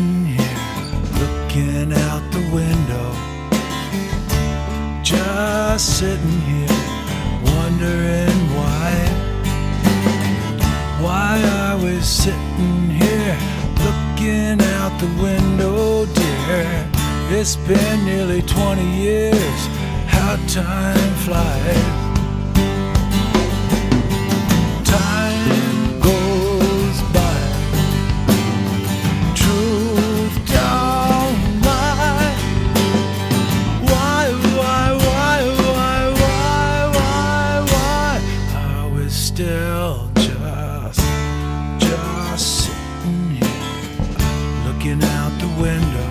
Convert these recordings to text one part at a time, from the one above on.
sitting here looking out the window, just sitting here wondering why are we sitting here looking out the window, dear? It's been nearly 20 years, how time flies. Time goes by, truth don't lie. Why are we still just sitting here looking out the window,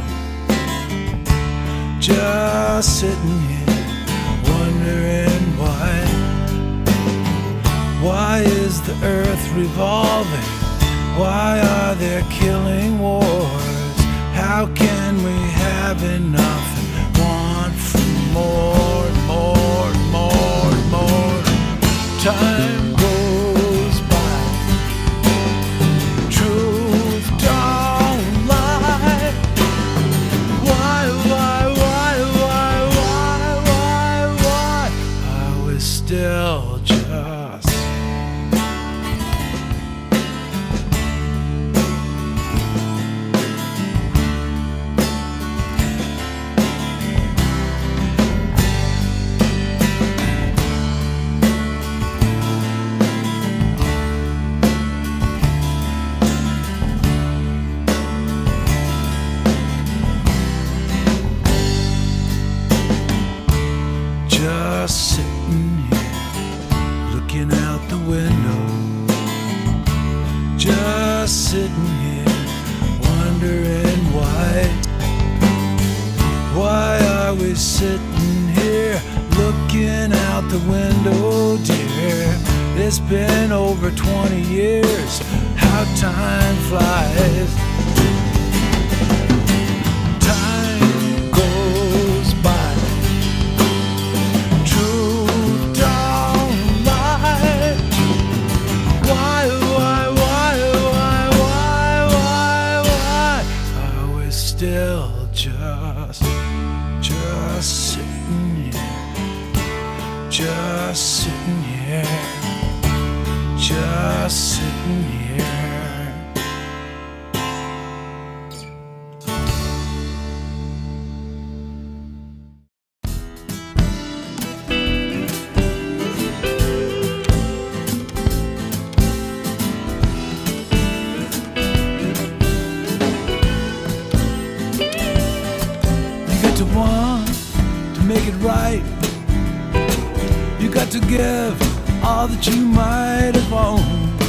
just sitting here wondering why is the earth revolving? Why are there killing wars? How can we have enough and want for more and more and more and more? Time goes by, truth don't lie. Why are we still sitting here looking out the window, just sitting here wondering why are we sitting here looking out the window, dear? It's been over 20 years, how time flies. Still just sitting here, just sitting here, just sitting here. To want to make it right, you got to give all that you might have owned.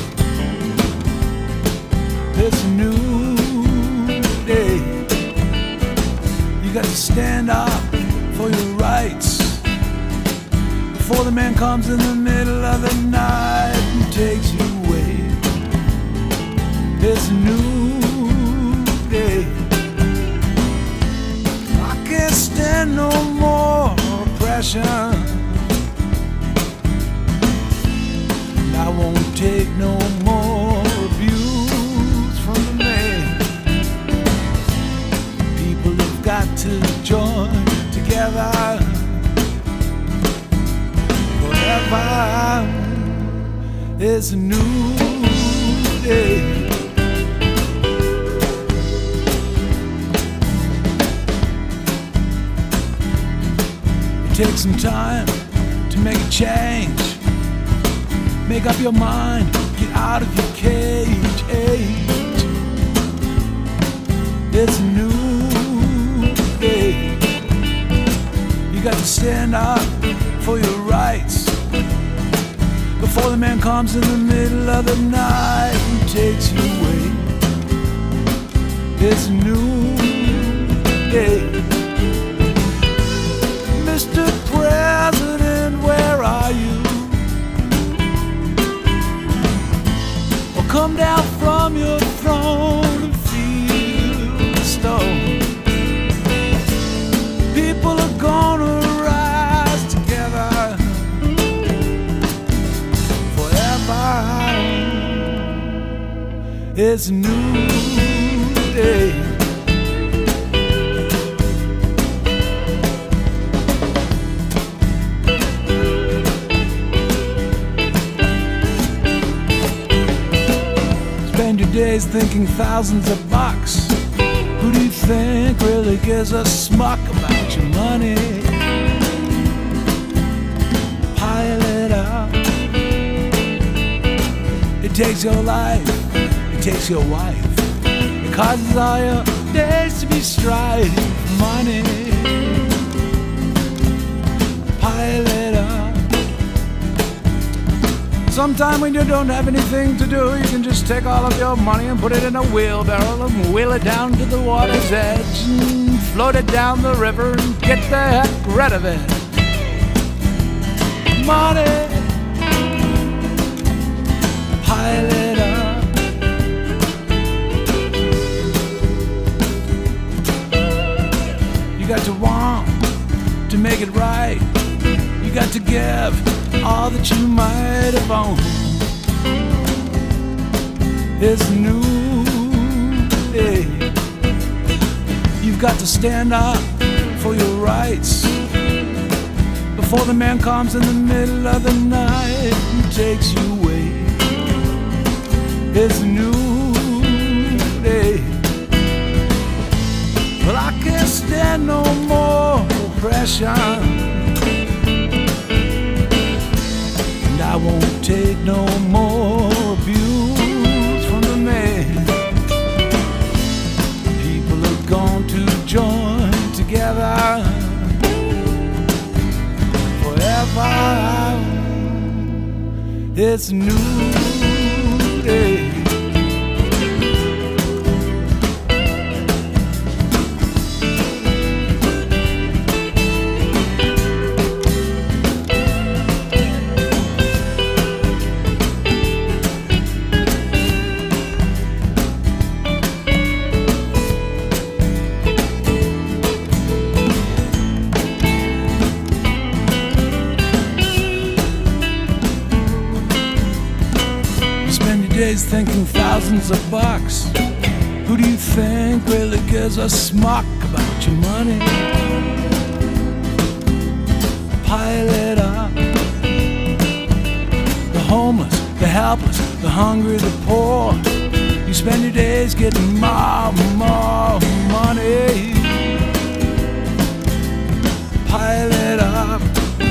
It's a new day, you got to stand up for your rights before the man comes in the middle of the night and takes you away. It's a new day, can't stand no more oppression, and I won't take no more abuse from the man. People have got to join together forever. It's a new day. Take some time to make a change. Make up your mind, get out of your cage. It's a new day. You got to stand up for your rights before the man comes in the middle of the night and takes you away. It's a new day. Mr. President, where are you? Well, come down from your throne and feel the stone. People are gonna rise together forever. It's a new day. days thinking thousands of bucks. Who do you think really gives a smuck about your money? Pile it up. It takes your life, it takes your wife. It causes all your days to be strife for money. Pile it up. Sometime when you don't have anything to do, you can just take all of your money and put it in a wheelbarrow and wheel it down to the water's edge and float it down the river and get the heck rid of it. Money, pile it up. You got to want to make it right. You got to give all that you might have owned. It's a new day. You've got to stand up for your rights before the man comes in the middle of the night and takes you away. It's a new day. Well, I can't stand no more oppression. I won't take no more abuse from the man. People are going to join together forever. It's a new day. Days thinking thousands of bucks. Who do you think really gives a smuck about your money? Pile it up. The homeless, the helpless, the hungry, the poor. You spend your days getting more money. Pile it up.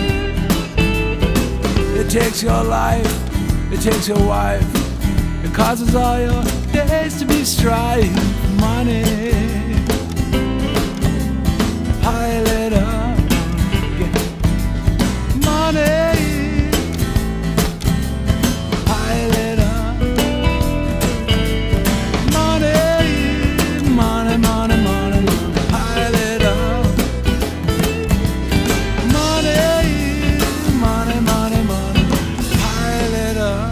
It takes your life, it takes your wife. It causes all your days to be strife. Money, pile it up. Yeah. Money, pile it up. Money, money, money, money, money, pile it up. Money, money, money, money, pile it up.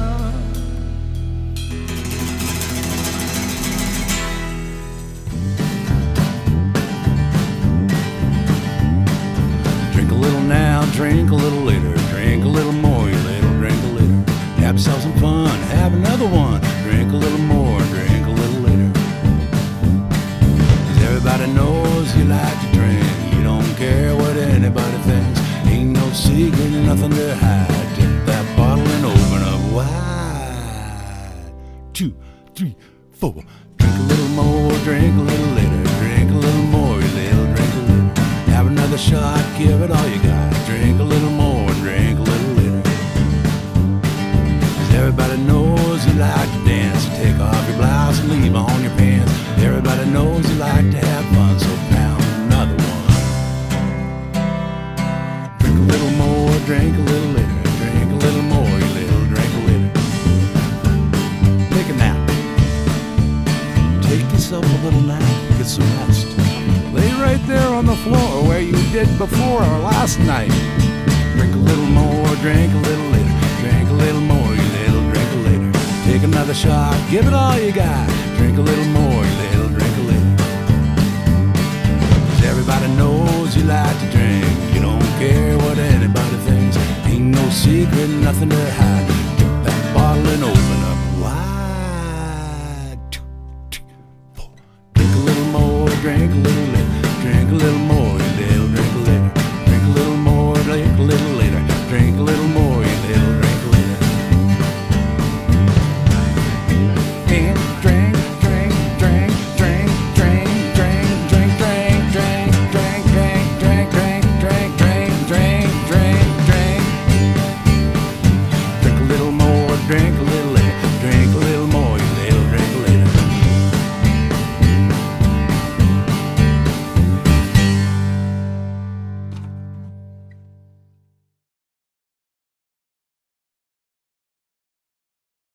Drink a little later, drink a little more, you little drink a later. Have yourself some fun, have another one. Drink a little more, drink a little later. 'Cause everybody knows you like to drink. You don't care what anybody thinks. Ain't no secret, nothing to hide. Tip that bottle and open up wide. 2, 3, 4. Drink a little more, drink a little later. Drink a little more, you little drink a later. Have another shot, give it all you got. Drink a little more, drink a little later. 'Cause everybody knows you like to dance. You take off your blouse and leave on your pants. Everybody knows you like to have fun, so pound another one. Drink a little more, drink a little later. Drink a little more, you little drink a later. Take a nap. Take yourself a little nap, get some rest. Lay right there on the floor where you did before or last night. Drink a little more, drink a little later. Drink a little more, you little drink a later. Take another shot, give it all you got. Drink a little more, you little drink a later. 'Cause everybody knows you like to drink. You don't care what anybody thinks. Ain't no secret, nothing to hide. Get that bottle and open up wide. 2, 3, 4. Drink a little more, drink a little